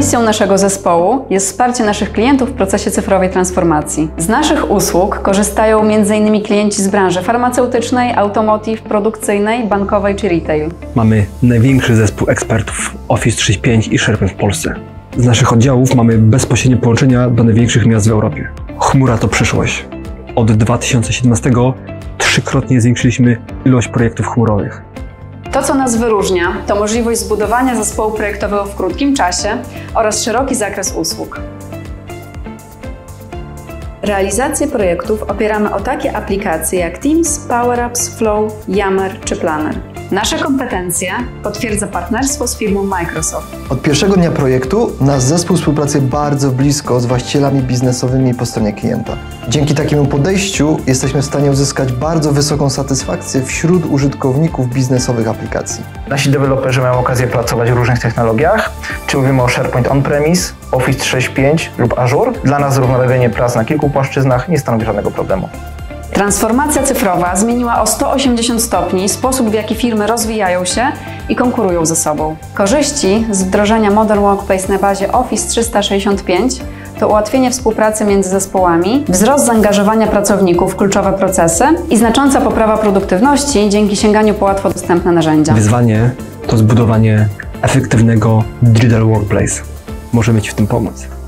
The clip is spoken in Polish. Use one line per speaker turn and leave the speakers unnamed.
misją naszego zespołu jest wsparcie naszych klientów w procesie cyfrowej transformacji. Z naszych usług korzystają m.in. klienci z branży farmaceutycznej, automotive, produkcyjnej, bankowej czy retail.
Mamy największy zespół ekspertów Office 365 i SharePoint w Polsce. Z naszych oddziałów mamy bezpośrednie połączenia do największych miast w Europie. Chmura to przyszłość. Od 2017 trzykrotnie zwiększyliśmy ilość projektów chmurowych.
To, co nas wyróżnia, to możliwość zbudowania zespołu projektowego w krótkim czasie oraz szeroki zakres usług. Realizację projektów opieramy o takie aplikacje jak Teams, PowerApps, Flow, Yammer czy Planner. Nasze kompetencje potwierdza partnerstwo z firmą Microsoft.
Od pierwszego dnia projektu nasz zespół współpracuje bardzo blisko z właścicielami biznesowymi po stronie klienta. Dzięki takiemu podejściu jesteśmy w stanie uzyskać bardzo wysoką satysfakcję wśród użytkowników biznesowych aplikacji.
Nasi deweloperzy mają okazję pracować w różnych technologiach, czy mówimy o SharePoint On-Premise, Office 365 lub Azure. Dla nas równolegle prac na kilku płaszczyznach nie stanowi żadnego problemu.
Transformacja cyfrowa zmieniła o 180 stopni sposób, w jaki firmy rozwijają się i konkurują ze sobą. Korzyści z wdrożenia Modern Workplace na bazie Office 365 to ułatwienie współpracy między zespołami, wzrost zaangażowania pracowników w kluczowe procesy i znacząca poprawa produktywności dzięki sięganiu po łatwo dostępne narzędzia.
Wyzwanie to zbudowanie efektywnego Digital Workplace. Możemy Ci w tym pomóc.